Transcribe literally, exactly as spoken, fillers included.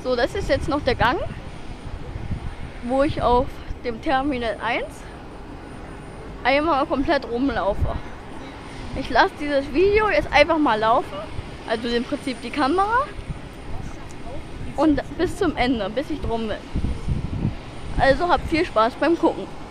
So, das ist jetzt noch der Gang, wo ich auf dem Terminal eins einmal komplett rumlaufe. Ich lasse dieses Video jetzt einfach mal laufen, also im Prinzip die Kamera, und bis zum Ende, bis ich drum bin. Also habt viel Spaß beim Gucken.